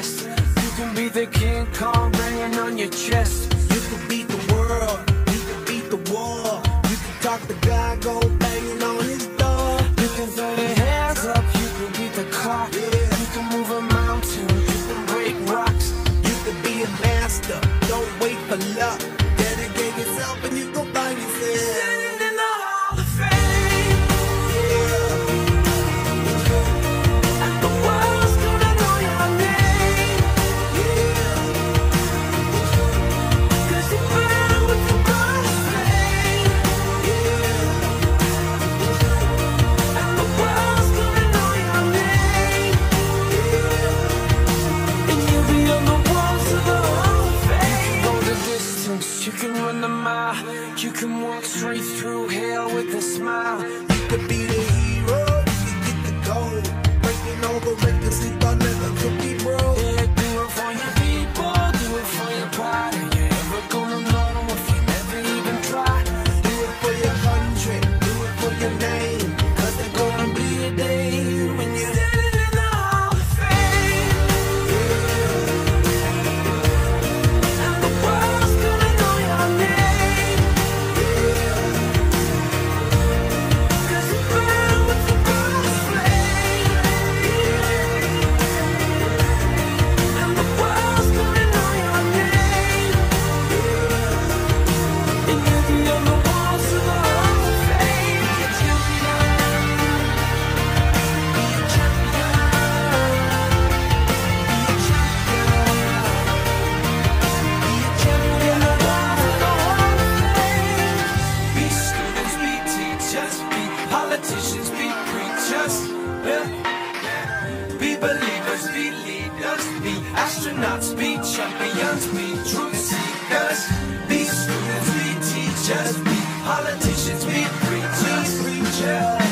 best. You can be the King Kong banging on your chest. You can beat the world, you can beat the war. You can talk the guy, go banging on his door. You can throw your hands up, you can beat the clock. You can move a mountain, you can break rocks. You can be a master, don't wait for luck. Dedicate yourself and you gon' find yourself. Standing in the Hall of Fame. And the world's gonna know your name. 'Cause you burn with the brightest flame. And the world's gonna know your name. And you'll be on the walls of the Hall of Fame. You can go the distance, you can run the mile. You can walk straight through hell with a smile. You could be the hero, you can get the gold. Breaking over records you thought never could be broke. Yeah, do it for your people, do it for your pride. Are you ever gonna know if you never even try? Do it for your country, do it for your name. 'Cause there's gonna be a day when you're Standing in the Hall of Fame. And the world's gonna know your name. 'Cause you burn with the brightest flame. And the world's gonna know your name. And you'll be on the walls of the Hall of Fame. Be a champion. Be a champion. Be a champion. Be a champion. The walls of the Hall of Fame. Be students, be teachers, be politicians, be preachers. Be believers, be leaders, be astronauts, be champions, be truth seekers. Be students, be teachers, be politicians, be preachers.